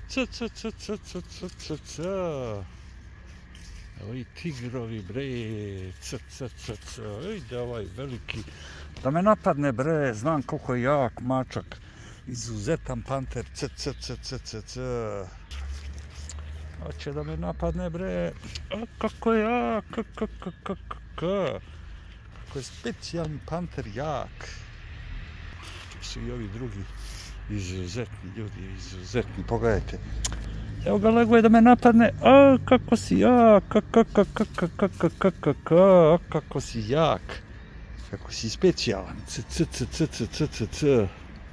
C, c, c, c, c, c, c, c. Ovi tigrovi, bre, c, c, c, c. Ide ovaj veliki. Da me napadne, bre, znam koliko je jak mačak. Izuzetan panter, c, c, c, c, c, c. Hoće da me napadne, bre. A kako je jak, kako je specijalni panter jak. Su i ovi drugi izuzetni ljudi, izuzetni, pogledajte. Evo ga, leguje da me napadne. A, kako si jak, kako si jak. Kako si specijalan. C, c, c, c, c, c, c, c.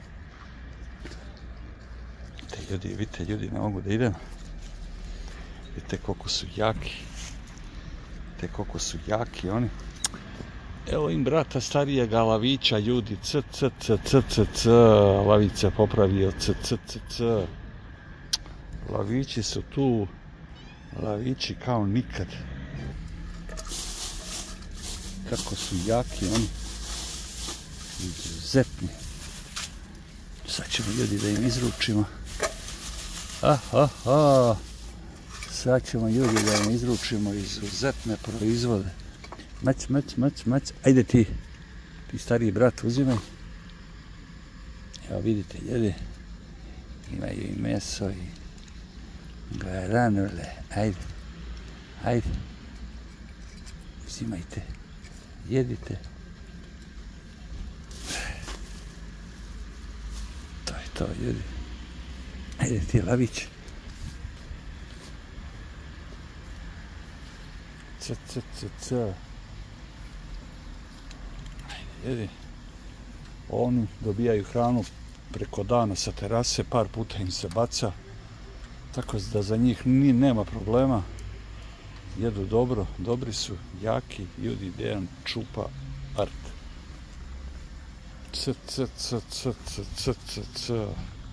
Vidite ljudi, ne mogu da idem. Vidite koliko su jaki. Vidite koliko su jaki oni. Evo im brata starijega lavića, ljudi, c, c, c, c, c, c, lavica popravio, c, c, c, c. Lavići su tu, lavići kao nikad. Kako su jaki oni, izuzetni. Sad ćemo ljudi da im izručimo. Sad ćemo ljudi da im izručimo izuzetne proizvode. Mać. Ajde ti stariji brat, uzimaj. Evo vidite, ljudi. Imaju i meso i granule. Ajde. Uzimajte. Jedite. To je to, ljudi. Ajde ti, lavić. C. Ajde. Oni dobijaju hranu preko dana sa terase, par puta im se baca, tako da za njih nema problema. Jedu dobro, dobri su, jaki, ljudi, Dejan čupa art. C.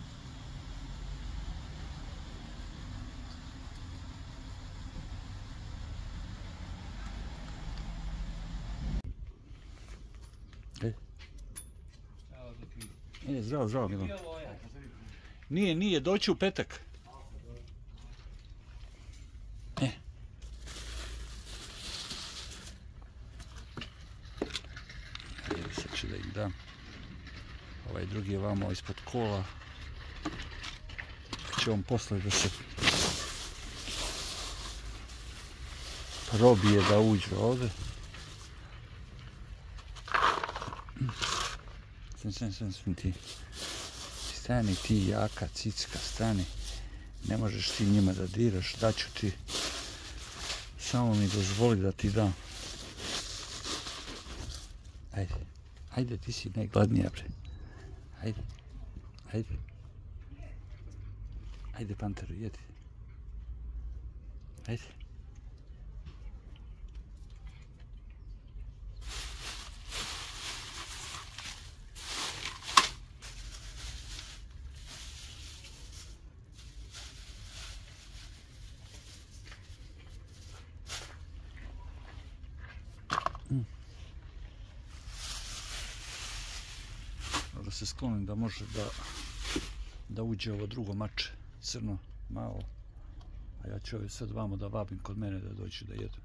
Zdravo, Milan. Nije, doći u petak. Sad ću da im dam. Ovaj drugi je vamo ispod kola. Će on posle da se probije da uđe ovdje. Sam ti. Stani ti, jaka cicka, stani. Ne možeš ti njima da diraš, daću ti. Samo mi dozvoli da ti dam. Ajde, ti si najgladnija, bre. Ajde, panteru, jedi. Ajde. Da se sklonim da može da uđe ovo drugo mače, crno, malo. A ja ću ove sad vamo da vabim kod mene da dođu da jedu.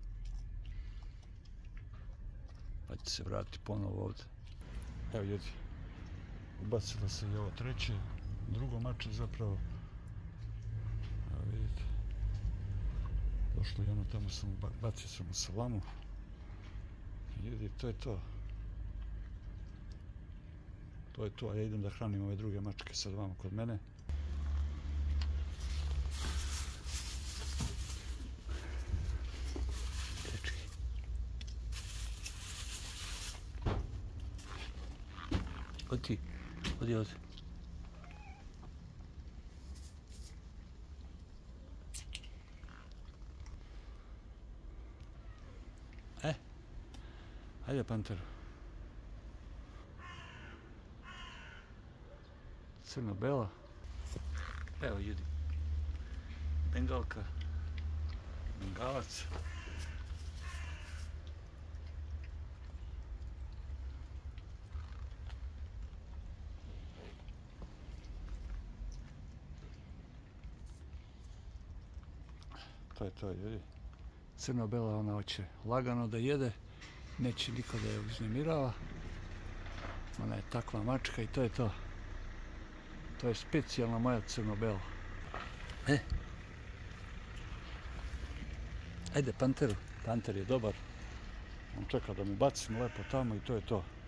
Pa ću se vratiti ponovo ovdje. Evo ljudi, ubacilo se i ovo treće, drugo mače zapravo. Evo vidite. Došlo i ono tamo bacio sam u salamu. Ljudi, to je to. To je to, a ja idem da hranim ove druge mačke sad vamo kod mene. Dečki. Odi ovdje. Ajde, panteru. Crno-bela. Evo ljudi. Bengalka. Bengalac. To je to, ljudi. Crno-bela, ona hoće lagano da jede, neće niko da je uznemirava. Ona je takva mačka i to je to. To je specijalna moja crno-bela. Ajde, panteru. Panter je dobar. On čeka da mu bacim lepo tamo i to je to.